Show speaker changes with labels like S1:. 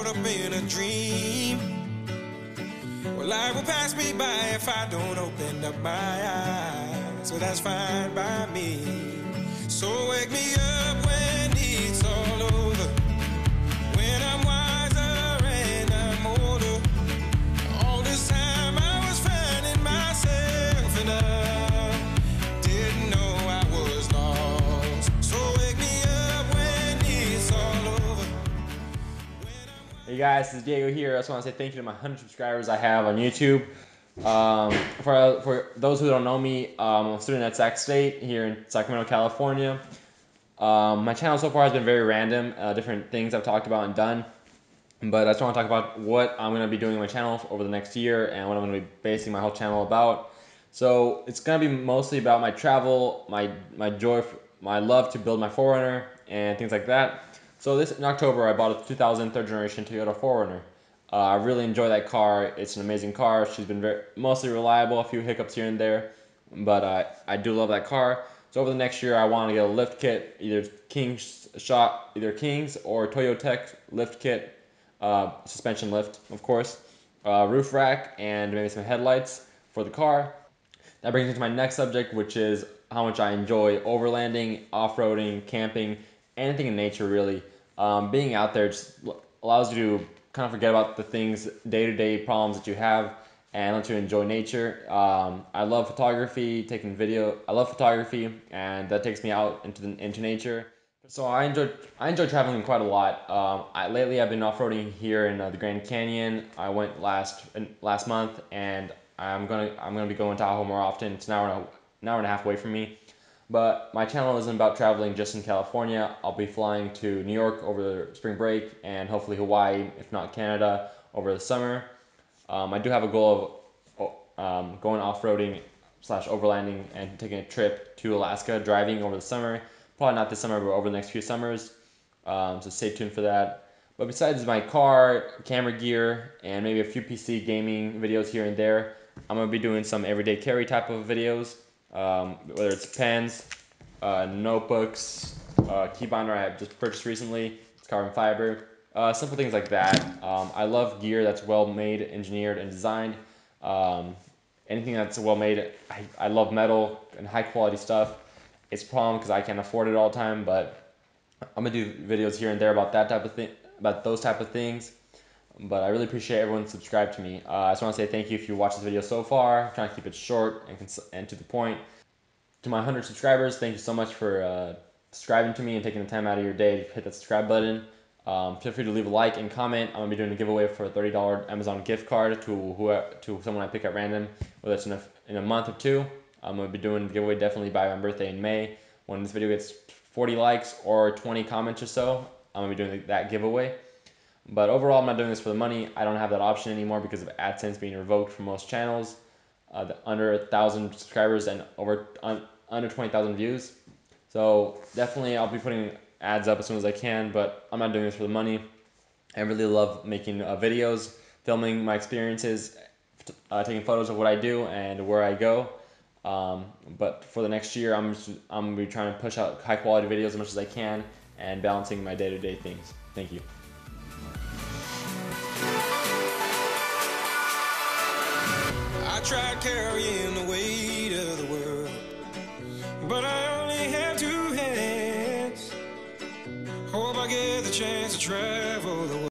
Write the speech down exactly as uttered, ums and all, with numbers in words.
S1: up in a dream. Well, life will pass me by if I don't open up my eyes. So that's fine by me. So wake me up when it's all over, when I'm wiser and I'm older. All this time I was finding myself, and I didn't know I was lost. So wake me up when it's all over.
S2: Hey guys, this is Diego here. I just want to say thank you to my one hundred subscribers I have on YouTube. Um, for, for those who don't know me, um, I'm a student at Sac State here in Sacramento, California. Um, my channel so far has been very random, uh, different things I've talked about and done. But I just want to talk about what I'm going to be doing on my channel over the next year and what I'm going to be basing my whole channel about. So it's going to be mostly about my travel, my, my joy, my love to build my four runner and things like that. So this in October, I bought a two thousand third generation Toyota four runner. Uh, I really enjoy that car. It's an amazing car. She's been very, mostly reliable, a few hiccups here and there, but uh, I do love that car. So over the next year, I want to get a lift kit, either King's shot, either King's or Toyotech lift kit, uh, suspension lift, of course, uh, roof rack, and maybe some headlights for the car. That brings me to my next subject, which is how much I enjoy overlanding, off-roading, camping, anything in nature really. Um, being out there just allows you to kind of forget about the things, day-to-day problems that you have, and lets you enjoy nature. Um, I love photography, taking video. I love photography, and that takes me out into the, into nature. So I enjoy I enjoy traveling quite a lot. Um, I, lately, I've been off-roading here in uh, the Grand Canyon. I went last last month, and I'm gonna I'm gonna be going to Tahoe more often. It's an hour and a, an hour and a half away from me. But my channel isn't about traveling just in California. I'll be flying to New York over the spring break and hopefully Hawaii, if not Canada, over the summer. Um, I do have a goal of um, going off-roading slash overlanding and taking a trip to Alaska, driving over the summer. Probably not this summer, but over the next few summers. Um, so stay tuned for that. But besides my car, camera gear, and maybe a few P C gaming videos here and there, I'm going to be doing some everyday carry type of videos. Um, whether it's pens, uh, notebooks, uh, key binder I have just purchased recently, it's carbon fiber, uh, simple things like that. Um, I love gear that's well made, engineered, and designed. Um, anything that's well made, I, I love metal and high quality stuff. It's a problem because I can't afford it all the time, but I'm gonna do videos here and there about that type of thing, about those type of things. But I really appreciate everyone subscribed to me. Uh, I just want to say thank you if you watched this video so far. I'm trying to keep it short and, cons and to the point. To my one hundred subscribers, thank you so much for uh, subscribing to me and taking the time out of your day to hit that subscribe button. Um, feel free to leave a like and comment. I'm going to be doing a giveaway for a thirty dollar Amazon gift card to whoever, to someone I pick at random, whether it's in a, in a month or two. I'm going to be doing the giveaway definitely by my birthday in May. When this video gets forty likes or twenty comments or so, I'm going to be doing that giveaway. But overall, I'm not doing this for the money. I don't have that option anymore because of AdSense being revoked for most channels. Uh, the under one thousand subscribers and over un, under twenty thousand views. So definitely I'll be putting ads up as soon as I can, but I'm not doing this for the money. I really love making uh, videos, filming my experiences, uh, taking photos of what I do and where I go. Um, but for the next year, I'm, just, I'm going to be trying to push out high quality videos as much as I can and balancing my day-to-day things. Thank you.
S1: I tried carrying the weight of the world, but I only have two hands. Hope I get the chance to travel the world.